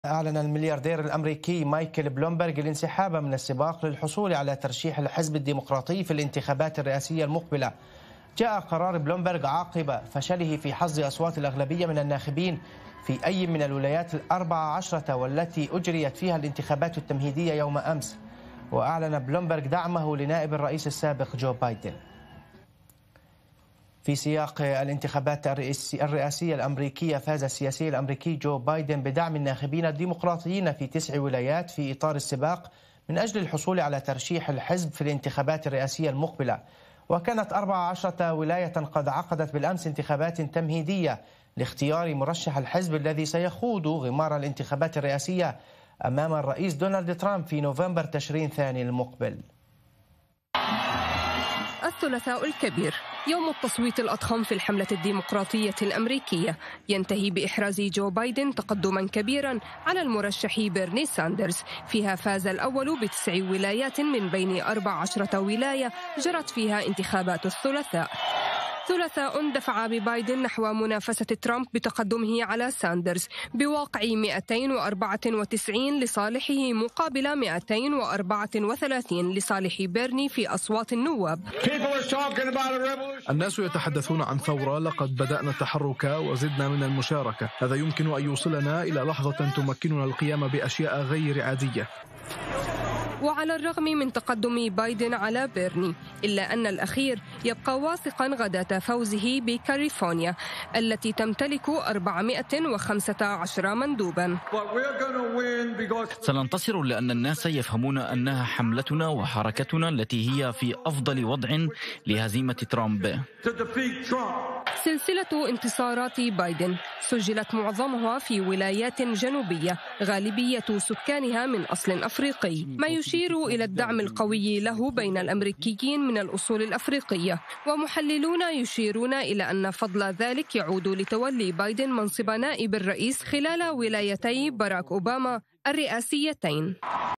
أعلن الملياردير الأمريكي مايكل بلومبرغ الانسحاب من السباق للحصول على ترشيح الحزب الديمقراطي في الانتخابات الرئاسية المقبلة. جاء قرار بلومبرغ عقب فشله في حصد أصوات الأغلبية من الناخبين في أي من الولايات 14 والتي أجريت فيها الانتخابات التمهيدية يوم أمس. وأعلن بلومبرغ دعمه لنائب الرئيس السابق جو بايدن. في سياق الانتخابات الرئاسية الأمريكية، فاز السياسي الأمريكي جو بايدن بدعم الناخبين الديمقراطيين في 9 ولايات في إطار السباق من أجل الحصول على ترشيح الحزب في الانتخابات الرئاسية المقبلة. وكانت 14 ولاية قد عقدت بالأمس انتخابات تمهيدية لاختيار مرشح الحزب الذي سيخوض غمار الانتخابات الرئاسية أمام الرئيس دونالد ترامب في نوفمبر تشرين ثاني المقبل. الثلاثاء الكبير يوم التصويت الأضخم في الحملة الديمقراطية الأمريكية، ينتهي بإحراز جو بايدن تقدما كبيرا على المرشح بيرني ساندرز. فيها فاز الأول ب9 ولايات من بين 14 ولاية جرت فيها انتخابات الثلاثاء. ثلاثاء دفع ببايدن نحو منافسة ترامب بتقدمه على ساندرز بواقع 294 لصالحه مقابل 234 لصالح بيرني في أصوات النواب. الناس يتحدثون عن ثورة، لقد بدأنا التحرك وزدنا من المشاركة. هذا يمكن أن يوصلنا إلى لحظة تمكننا القيام بأشياء غير عادية. وعلى الرغم من تقدم بايدن على بيرني، إلا أن الأخير يبقى واثقا غداة فوزه بكاليفورنيا التي تمتلك 415 مندوبا. سننتصر لأن الناس يفهمون أنها حملتنا وحركتنا التي هي في أفضل وضع لهزيمة ترامب. سلسلة انتصارات بايدن سجلت معظمها في ولايات جنوبية غالبية سكانها من أصل أفريقي، ما يشير إلى الدعم القوي له بين الأمريكيين من الأصول الأفريقية. ومحللون يشيرون إلى أن فضل ذلك يعود لتولي بايدن منصب نائب الرئيس خلال ولايتي باراك أوباما الرئاسيتين.